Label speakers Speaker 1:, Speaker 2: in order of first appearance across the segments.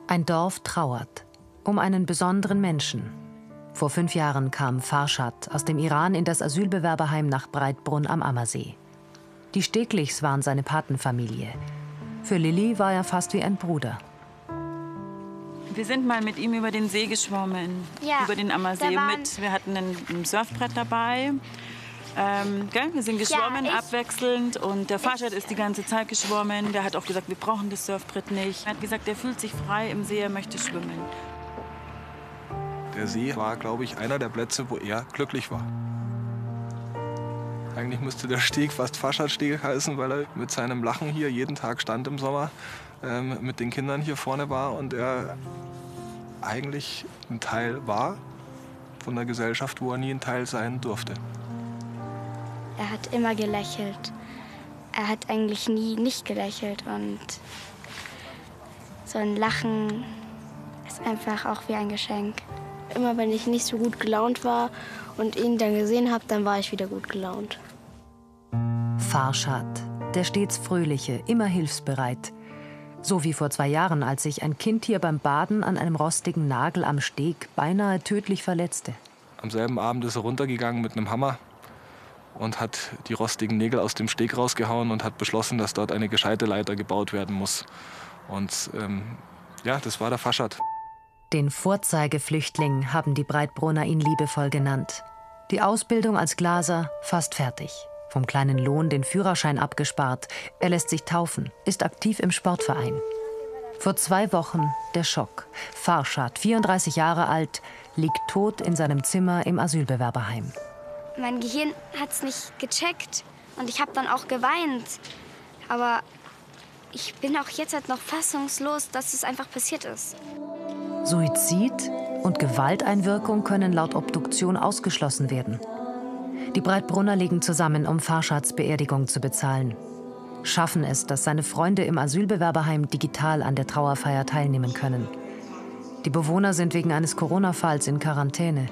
Speaker 1: Ein Dorf trauert um einen besonderen Menschen. Vor 5 Jahren kam Farshad aus dem Iran in das Asylbewerberheim nach Breitbrunn am Ammersee. Die Steglichs waren seine Patenfamilie. Für Lilly war er fast wie ein Bruder.
Speaker 2: Wir sind mal mit ihm über den See geschwommen,
Speaker 3: ja,
Speaker 2: über den Ammersee. Wir hatten ein Surfbrett dabei. Wir sind geschwommen, ja, abwechselnd. Und der Farshad ist die ganze Zeit geschwommen. Der hat auch gesagt, wir brauchen das Surfbrett nicht. Er hat gesagt, er fühlt sich frei im See, er möchte schwimmen.
Speaker 4: Der See war, glaube ich, einer der Plätze, wo er glücklich war. Eigentlich müsste der Steg fast Farshad-Steg heißen, weil er mit seinem Lachen hier jeden Tag stand im Sommer, mit den Kindern hier vorne war und er eigentlich ein Teil war von der Gesellschaft, wo er nie ein Teil sein durfte.
Speaker 3: Er hat immer gelächelt. Er hat eigentlich nie nicht gelächelt. Und so ein Lachen ist einfach auch wie ein Geschenk. Immer wenn ich nicht so gut gelaunt war und ihn dann gesehen habe, dann war ich wieder gut gelaunt.
Speaker 1: Farshad, der stets fröhliche, immer hilfsbereit. So wie vor 2 Jahren, als sich ein Kind hier beim Baden an einem rostigen Nagel am Steg beinahe tödlich verletzte.
Speaker 4: Am selben Abend ist er runtergegangen mit einem Hammer und hat die rostigen Nägel aus dem Steg rausgehauen und hat beschlossen, dass dort eine gescheite Leiter gebaut werden muss. Und das war der Farshad.
Speaker 1: Den Vorzeigeflüchtling haben die Breitbrunner ihn liebevoll genannt. Die Ausbildung als Glaser fast fertig. Vom kleinen Lohn den Führerschein abgespart. Er lässt sich taufen, ist aktiv im Sportverein. Vor 2 Wochen der Schock. Farshad, 34 Jahre alt, liegt tot in seinem Zimmer im Asylbewerberheim.
Speaker 3: Mein Gehirn hat es nicht gecheckt und ich habe dann auch geweint. Aber ich bin auch jetzt halt noch fassungslos, dass es einfach passiert ist.
Speaker 1: Suizid und Gewalteinwirkung können laut Obduktion ausgeschlossen werden. Die Breitbrunner legen zusammen, um Farshads Beerdigung zu bezahlen. Schaffen es, dass seine Freunde im Asylbewerberheim digital an der Trauerfeier teilnehmen können. Die Bewohner sind wegen eines Corona-Falls in Quarantäne.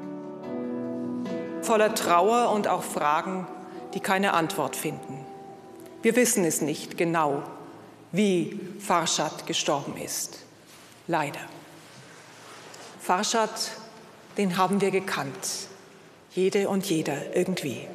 Speaker 5: Voller Trauer und auch Fragen, die keine Antwort finden. Wir wissen es nicht genau, wie Farshad gestorben ist. Leider. Farshad, den haben wir gekannt. Jede und jeder irgendwie.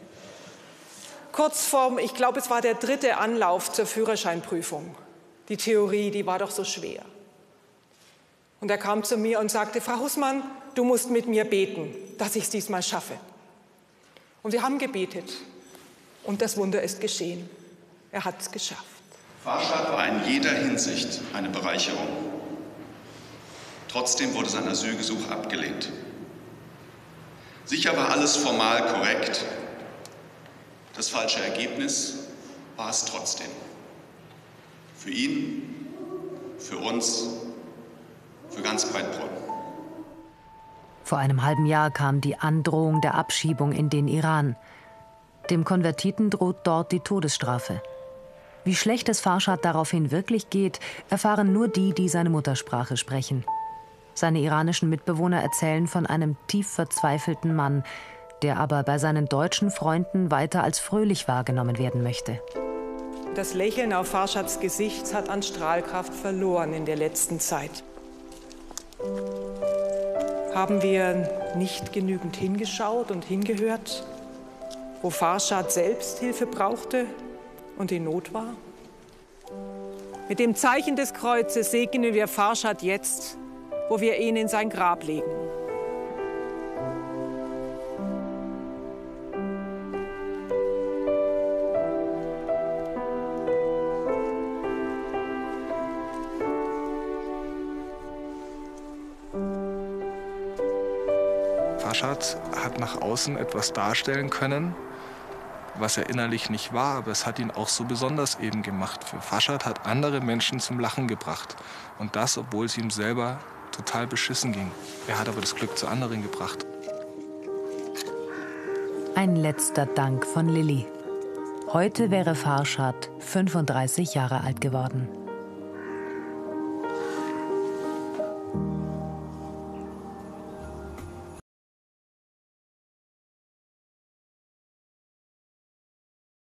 Speaker 5: Kurz vorm, ich glaube, es war der 3. Anlauf zur Führerscheinprüfung. Die Theorie, die war doch so schwer. Und er kam zu mir und sagte, Frau Hussmann, du musst mit mir beten, dass ich es diesmal schaffe. Und wir haben gebetet. Und das Wunder ist geschehen. Er hat es geschafft.
Speaker 6: Farshad war in jeder Hinsicht eine Bereicherung. Trotzdem wurde sein Asylgesuch abgelehnt. Sicher war alles formal korrekt. Das falsche Ergebnis war es trotzdem. Für ihn, für uns, für ganz Breitbrunn.
Speaker 1: Vor einem halben Jahr kam die Androhung der Abschiebung in den Iran. Dem Konvertiten droht dort die Todesstrafe. Wie schlecht es Farshad daraufhin wirklich geht, erfahren nur die, die seine Muttersprache sprechen. Seine iranischen Mitbewohner erzählen von einem tief verzweifelten Mann, der aber bei seinen deutschen Freunden weiter als fröhlich wahrgenommen werden möchte.
Speaker 5: Das Lächeln auf Farshads Gesicht hat an Strahlkraft verloren in der letzten Zeit. Haben wir nicht genügend hingeschaut und hingehört, wo Farshad selbst Hilfe brauchte und in Not war? Mit dem Zeichen des Kreuzes segnen wir Farshad jetzt, wo wir ihn in sein Grab legen.
Speaker 4: Farshad hat nach außen etwas darstellen können, was er innerlich nicht war, aber es hat ihn auch so besonders eben gemacht. Für Farshad hat andere Menschen zum Lachen gebracht. Und das, obwohl es ihm selber total beschissen ging. Er hat aber das Glück zu anderen gebracht.
Speaker 1: Ein letzter Dank von Lilly. Heute wäre Farshad 35 Jahre alt geworden.